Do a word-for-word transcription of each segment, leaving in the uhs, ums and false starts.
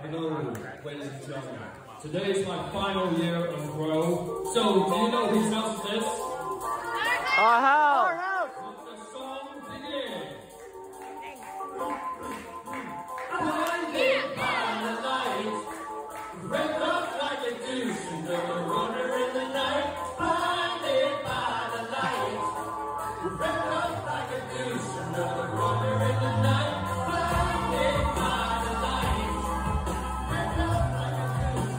Hello, ladies and gentlemen. Today is my final year of Grow. So, do you know whose house is this? Our house! Our house! Let the song begin. Blinded by the light, wrapped up like a douche, and the runner in the night. Blinded by the light, wrapped up like a douche, and the runner in the night. Blinded by the light, wrapped up like a douche.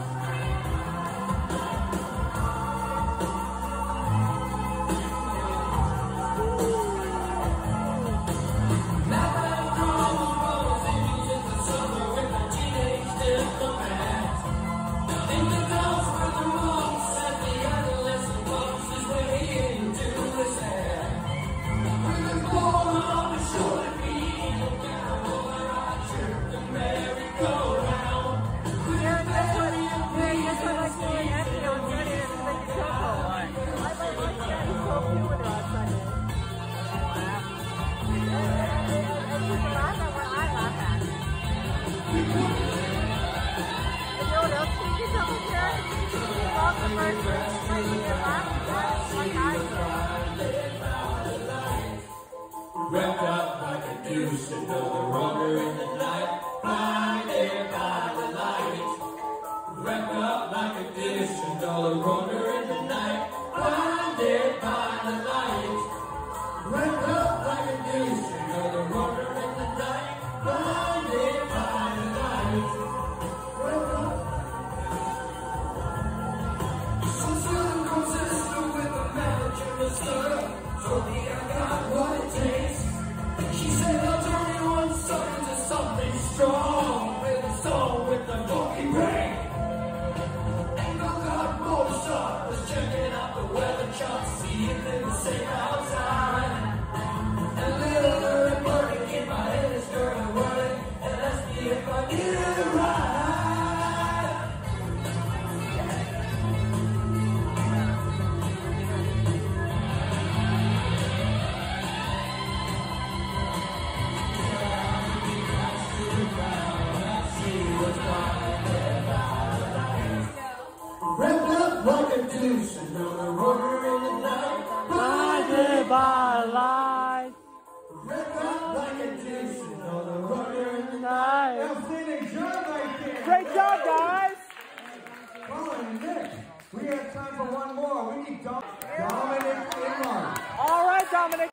Wrapped up like a douche, and know the runner in the night. Blinded by the light. Wrapped up like a dish, and know the runner in the night. Blinded by the light. Wrapped up like a dish, and know the runner in the night. Blinded by the light. Wrapped up. Some silicone sister with a manager and stuff told me I got what it takes. She said I'll turn you on something to something strong, with a song with the funky break. Ain't no God motorshop was checking out the weather chart, see if they were safe outside. And little early burning in my head is girl whirling, and asked me if I did it right. Wrapped up like a douche, and know the runner in the night. Blinded by light. Wrapped up like a douche, and know the runner in the night. Outstanding job right there. Great job, guys. Colin, Nick, we have time for one more. We need Dom Dominic Inman. All right, Dominic.